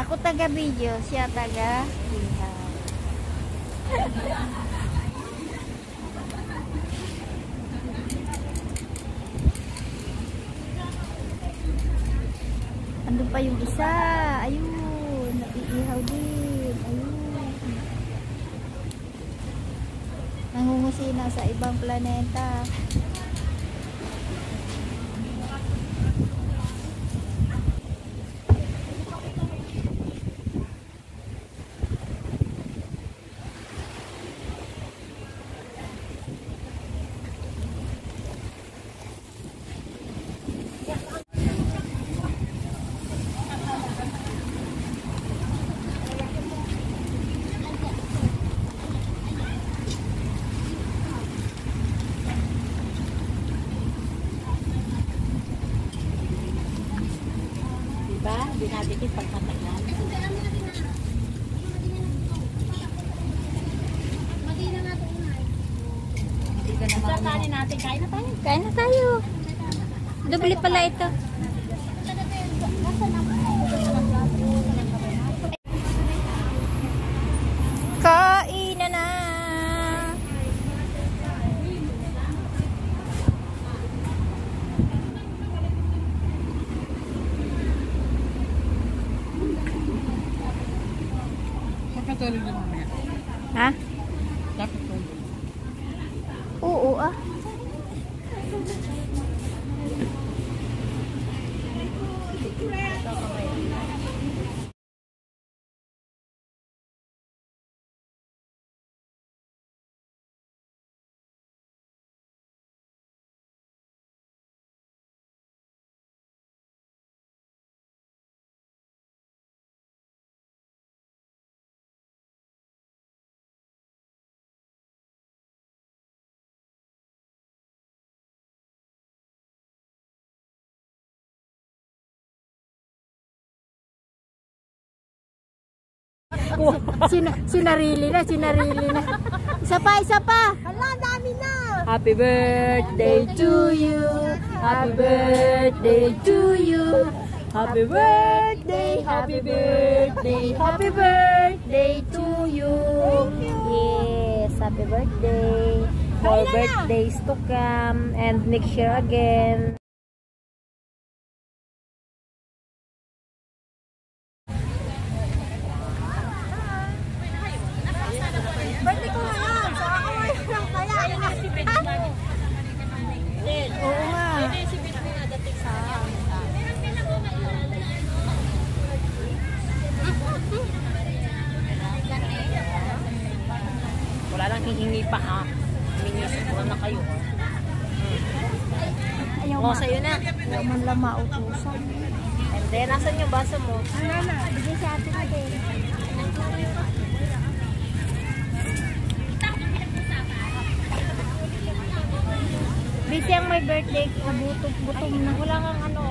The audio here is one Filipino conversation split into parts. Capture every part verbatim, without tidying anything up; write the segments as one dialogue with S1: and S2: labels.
S1: Ako taga-video, siya taga-ihaw. Ano pa yung isa? Ayun, nag-iihaw din. Ayun. Nangungusina sa ibang planeta.
S2: Hindi natin yung pagkatagal. Sa kanin natin, kain na tayo.
S1: Kain na tayo. Doble pala ito. Kain na na.
S2: Tulog din mamaya.
S1: Ha?
S2: Dapat tulog.
S1: Oo ah. Sina, sinarili na, sinarili na. Isa pa, isa pa.
S2: Hala, dami na.
S1: Happy birthday to you. Happy birthday to you. Happy birthday, happy birthday, happy birthday to you. Yes, happy birthday. More birthdays to come and next year again.
S2: Birthday ko na yan. So ako ngayon lang kaya.
S1: Oo nga.
S2: Wala lang hihingi pa ha. Minisip ko na kayo.
S1: Ayaw
S2: O, sa'yo na.
S1: Ayaw man lang mautusan.
S2: And then, nasan yung baso mo?
S1: Ano na? Bigay sa atin na din. Busy ang may birthday. Kabutok-butom na. Wala kang ano.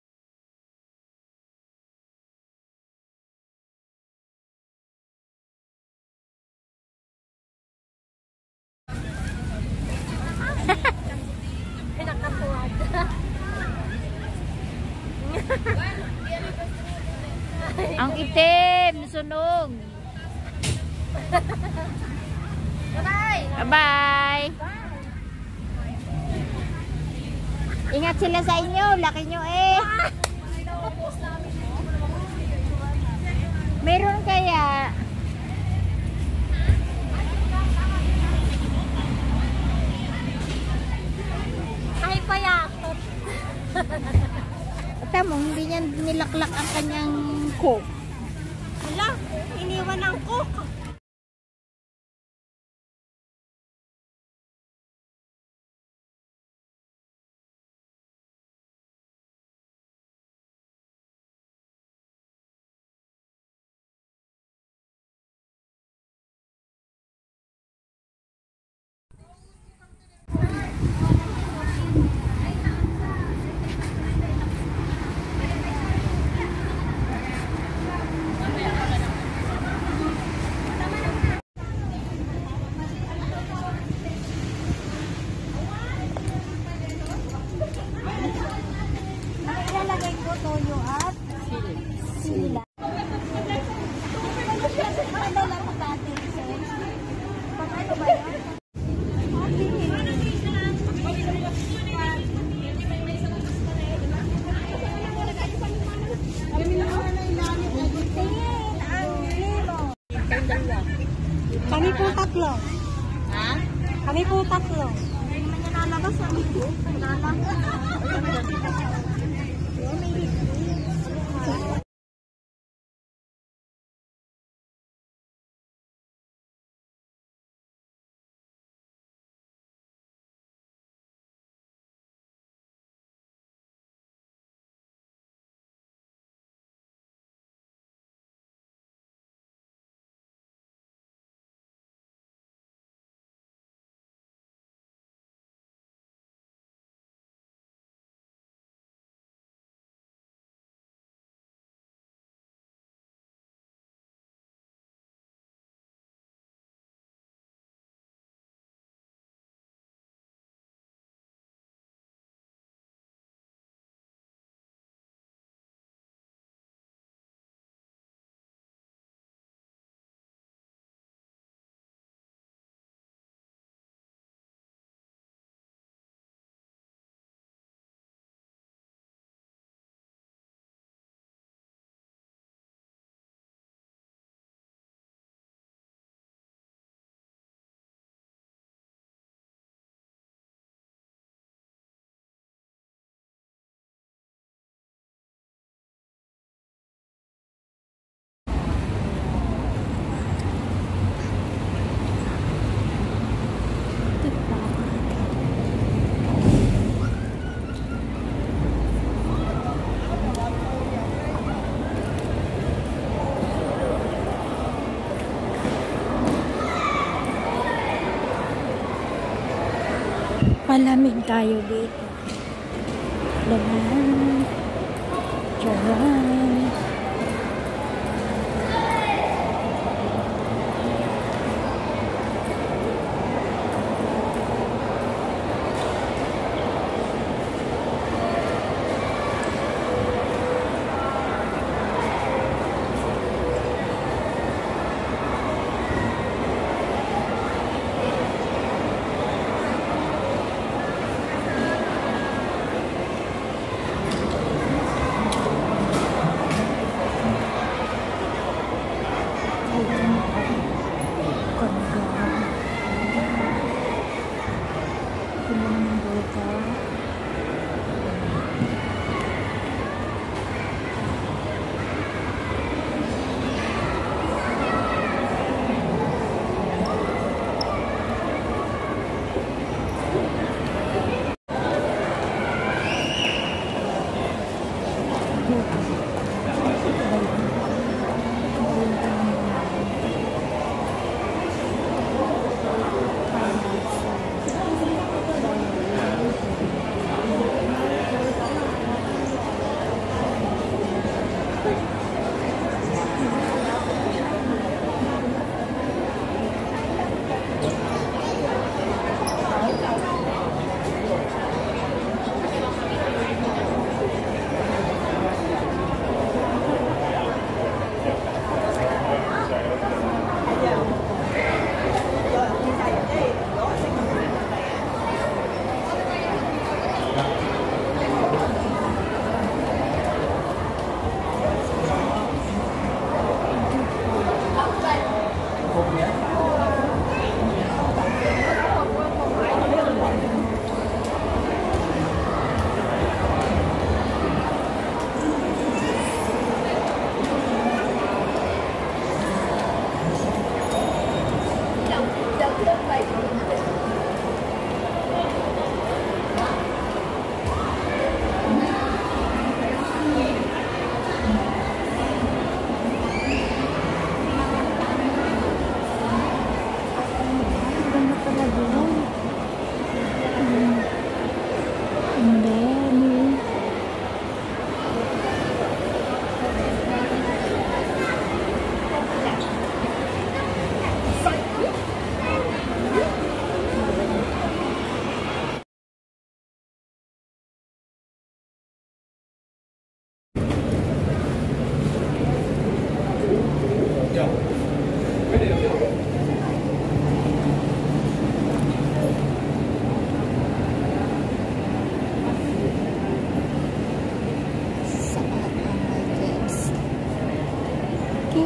S2: Pinakatuwad.
S1: Ang itim. Sunog.
S2: Bye-bye.
S1: Bye-bye. Ingat sila sa inyo. Laki nyo eh. Meron kaya?
S2: Ay, payakot.
S1: Tamo, hindi niya nilaklak ang kanyang coke.
S2: Wala, iniwan ang cook.
S1: Ilalagay ko toyo at sila.
S2: Kami po tatlo. Hindi naman niya lalabas. Sabi ko, lalabas.
S1: Malamig tayo dito. Laman. Diyan.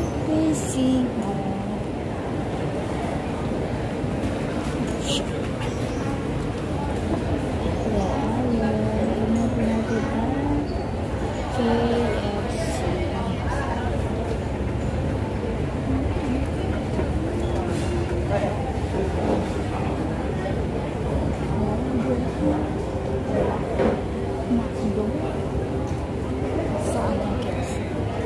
S1: Sing. K F C. Macdo. Saan ang K F C?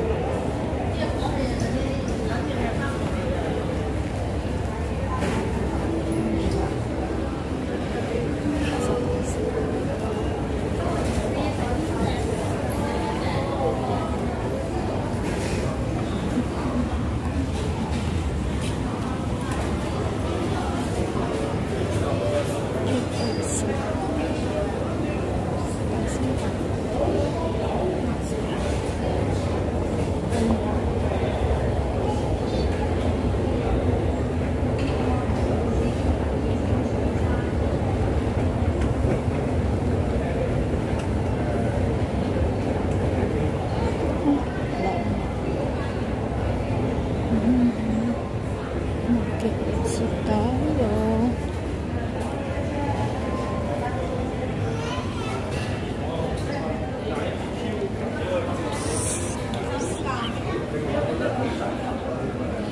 S1: Mag-K F C tayo.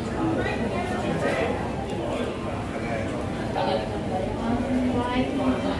S3: Right.